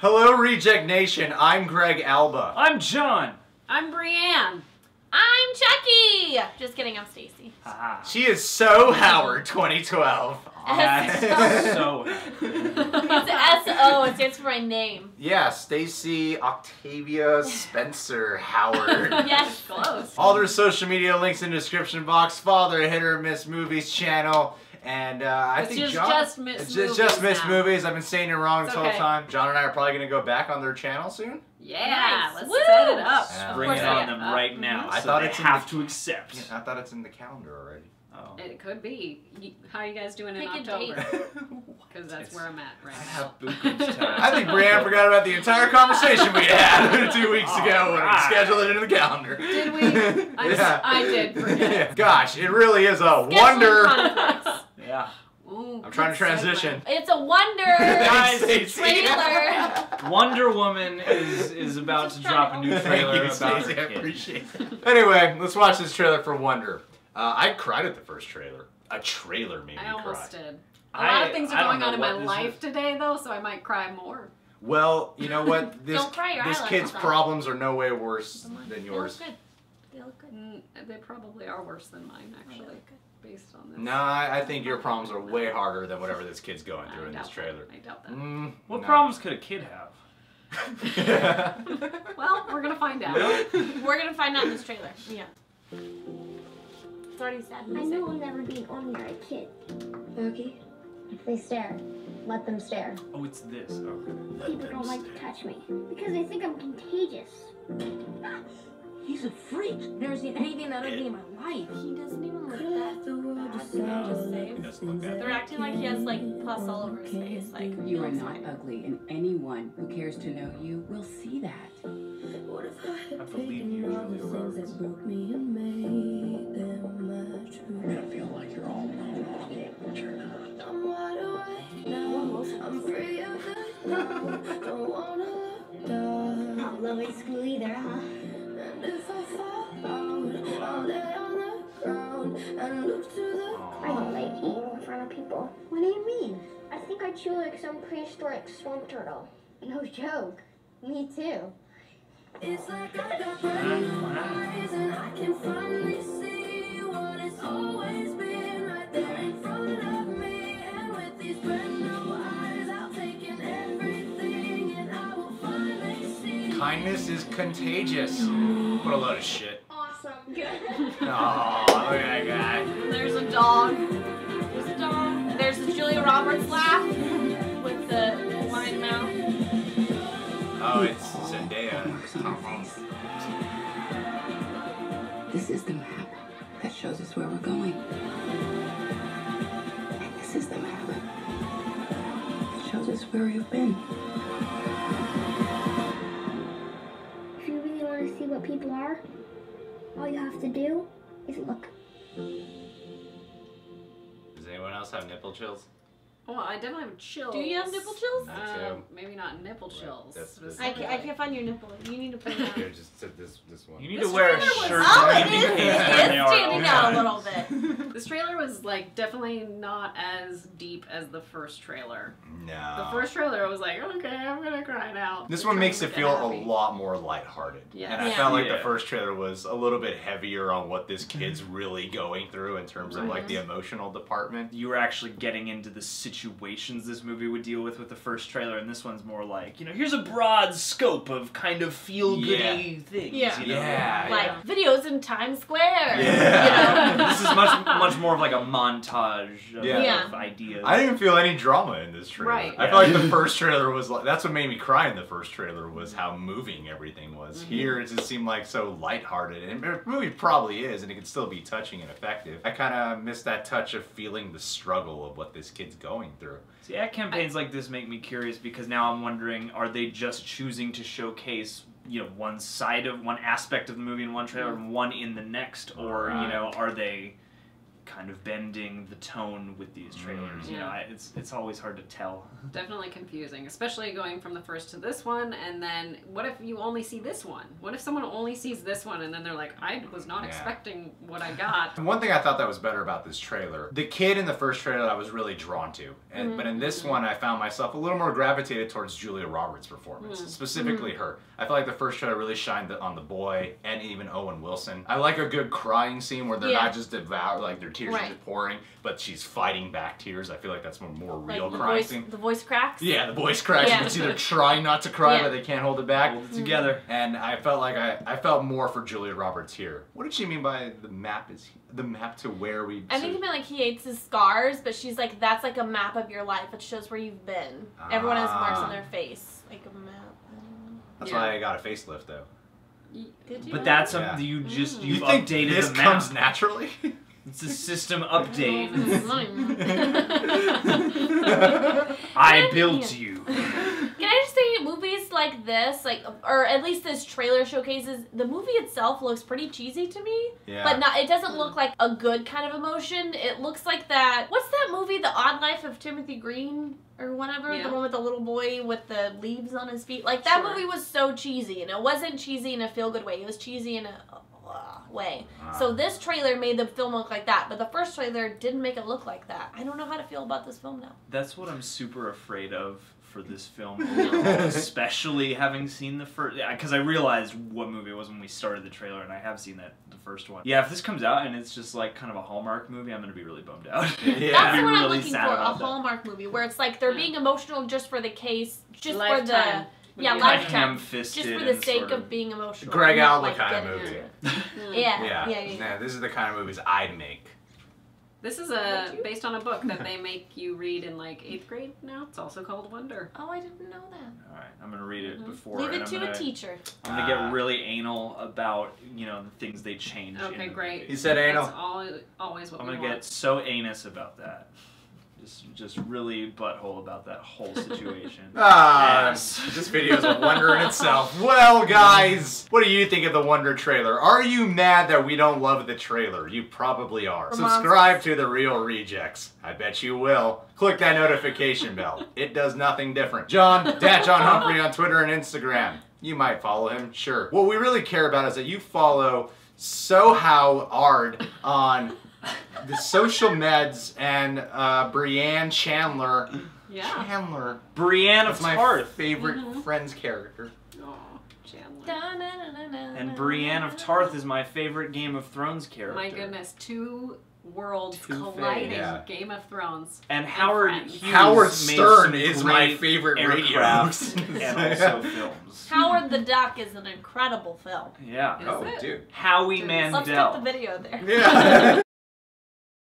Hello, Reject Nation. I'm Greg Alba. I'm John. I'm Brienne. I'm Chucky! Just kidding, I'm Stacy. She is So Howard 2012. So It's S-O, it stands for my name. Yeah, Stacy Octavia Spencer Howard. Yes, close. All their social media links in the description box. Follow their Hit or Miss Movies channel. And I think It's John... just Miss It's Movies just Miss now. Movies. I've been saying it wrong It's this whole okay. time. John and I are probably going to go back on their channel soon. Yeah, Nice. let's Woo! set it up. Yeah. Bring course it I on get them right now. I so thought they it's in have the- to accept. I thought it's in the calendar already. Oh. It could be. How are you guys doing in Pick a October? date. Because that's where I'm at right I now. have Bukum's time. I think Brienne forgot about the entire conversation we had 2 weeks ago when we scheduled it in the calendar. Did we? I did forget. Yeah. Gosh, it really is a Scheduling wonder. conflicts. Yeah. Ooh, I'm trying to good transition. segue. It's a wonder Guys, trailer. Wonder Woman is about Just to drop a new trying to trailer Thank you, about Stacey. her I kid. appreciate it. Anyway, let's watch this trailer for Wonder. I cried at the first trailer. A trailer made me I almost cry. did. A lot of things I are don't going on know in my what this life is. today, though, so I might cry more. Well, you know what? This, Don't cry, your this eyelashes kid's off. problems are no way worse than They look yours. good. They look good. They probably are worse than mine, They actually, look good. based on this. No, I think your problems are way harder than whatever this kid's going through in this doubt trailer. that. I doubt that. What No. problems could a kid have? Well, we're gonna find out. We're gonna find out in this trailer. Yeah. It's already sad I music. know I'll never be an ordinary kid. Bucky, if they stare, let them stare. Oh, it's this. Okay. People don't like to touch me because they think I'm contagious. He's a freak. Never seen anything that ugly in my life. He doesn't even look that bad. They're acting like he has like pus all over his face. Like he You are looks not fine. ugly, and anyone who cares to know you will see that. I believe you, Julia Roberts. I feel like you're all alone, but you're not. Not loving school either, huh? I don't like eating in front of people. What do you mean? I think I chew like some prehistoric swamp turtle. No joke. Me too. It's like I got brand new eyes and I can finally see what has always been right there in front of me. And with these brand new eyes, I'll take in everything and I will finally see. Kindness is contagious. What a load of shit. Awesome. Oh, look at that guy. There's a dog. There's a dog. There's the Julia Roberts laugh with the wide mouth. Oh, it's Zendaya. This is the map that shows us where we're going. And this is the map that shows us where we've been. If you really want to see what people are, all you have to do is look. Does anyone else have nipple chills? Well, I definitely have chills. Do you have nipple chills? Me too. Maybe not nipple chills. That's- I can't find your nipple. You need to put it out. Here, just this one. You need This to wear a trailer was- shirt. Oh, that it is. indicates It when is they are standing out a outside. little bit. This trailer was like definitely not as deep as the first trailer. No. The first trailer I was like, okay, I'm gonna cry now. This The one trailer makes it was feel happy. a lot more lighthearted. Yeah. And I Yeah. felt like the Yeah. first trailer was a little bit heavier on what this kid's really going through in terms of like the emotional department. You were actually getting into the situations this movie would deal with the first trailer, and this one's more like, you know, here's a broad scope of kind of feel-goody things. Yeah. You know? Yeah. Like videos in Times Square. Yeah. You know? This is much more of like a montage of, Yeah. of ideas. I didn't even feel any drama in this trailer. Right. I feel like the first trailer was like, that's what made me cry in the first trailer was how moving everything was. Here it just seemed like so lighthearted, and the movie probably is, and it can still be touching and effective. I kind of missed that touch of feeling the struggle of what this kid's going through. See, ad campaigns like this make me curious because now I'm wondering, are they just choosing to showcase, you know, one side of one aspect of the movie in one trailer and one in the next, or you know, are they kind of bending the tone with these trailers. You know, it's always hard to tell. Definitely confusing, especially going from the first to this one, and then what if you only see this one? What if someone only sees this one and then they're like, I was not expecting what I got. One thing I thought that was better about this trailer, the kid in the first trailer I was really drawn to, and but in this one I found myself a little more gravitated towards Julia Roberts' performance, specifically her. I feel like the first trailer really shined on the boy and even Owen Wilson. I like a good crying scene where they're not just devout, like their tears are just pouring, but she's fighting back tears. I feel like that's more real crying scene. The voice cracks? Yeah, the voice cracks. You can see they're trying not to cry, but they can't hold it back. Hold it together. And I felt like I felt more for Julia Roberts here. What did she mean by the map to where we... I think he meant like he hates his scars, but she's like, that's like a map of your life. It shows where you've been. Everyone has marks on their face. Like a map. That's why I got a facelift, though. Did you? But that's something you think updated this the map. comes naturally? It's a system update. I I built you. Can I just say, movies like this, like, or at least this trailer showcases, the movie itself looks pretty cheesy to me. Yeah. But not, it doesn't look like a good kind of emotion. It looks like that, what's that movie, The Odd Life of Timothy Green? Or whatever, the one with the little boy with the leaves on his feet. Like, that movie was so cheesy, and it wasn't cheesy in a feel-good way. It was cheesy in a way. So this trailer made the film look like that, but the first trailer didn't make it look like that. I don't know how to feel about this film now. That's what I'm super afraid of for this film overall, especially having seen the first, because I realized what movie it was when we started the trailer, and I have seen the first one. Yeah, if this comes out and it's just like kind of a Hallmark movie, I'm gonna be really bummed out. That's what I'm looking for, a Hallmark movie, where it's like they're being emotional just for the case, just for the... Yeah, Lifetime. Just for the sake of being emotional. Greg Alba kind of movie. Yeah. This is the kind of movies I'd make. This is based on a book that they make you read in like 8th grade now. It's also called Wonder. Oh, I didn't know that. Alright, I'm gonna read it before. Leave it to a teacher. I'm gonna get really anal about, you know, the things they change. Okay, great. He said anal. That's always what I'm we gonna want. get so anus about that. Just really butthole about that whole situation. This video is a wonder in itself. Well, guys, what do you think of the Wonder trailer? Are you mad that we don't love the trailer? You probably are. Subscribe to The Real Rejects. I bet you will. Click that notification bell. It does nothing different. John Humphrey on Twitter and Instagram. You might follow him, sure. What we really care about is that you follow SoHowArd on the social meds, and Brianne Chandler. Yeah. Chandler. Brienne of my Tarth. favorite Friends character. Oh, Chandler. And Brienne of Tarth is my favorite Game of Thrones character. My goodness, two worlds Two colliding. yeah. Game of Thrones. And Howard Friends. Hughes Howard made Stern some is my great favorite radio aircraft host. and also films. Howard the Duck is an incredible film. Yeah. Is Oh, it? dude. Howie Let's put the Mandel. video there. Yeah.